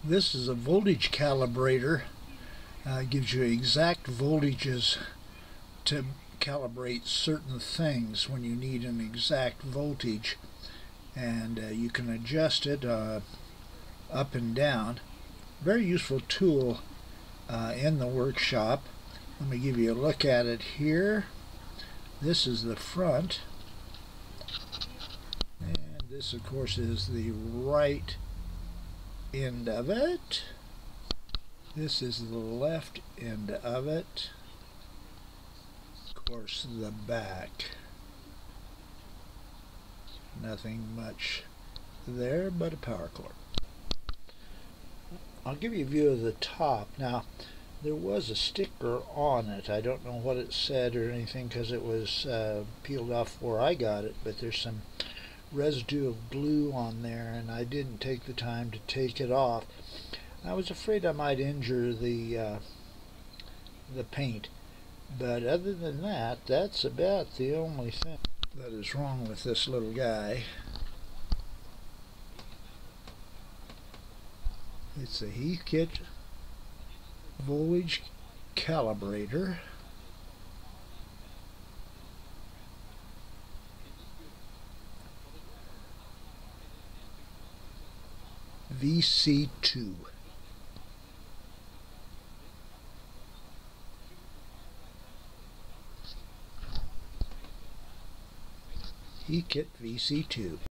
This is a voltage calibrator. It gives you exact voltages to calibrate certain things when you need an exact voltage, and you can adjust it up and down. Very useful tool in the workshop. Let me give you a look at it here. This is the front, and this of course is the right end of it. This is the left end of it. Of course, the back. Nothing much there but a power cord. I'll give you a view of the top. Now, there was a sticker on it. I don't know what it said or anything because it was peeled off where I got it, but there's some residue of glue on there, and I didn't take the time to take it off. I was afraid I might injure the paint, but other than that, that's about the only thing that is wrong with this little guy. It's a Heathkit voltage calibrator. VC2. Heathkit VC2.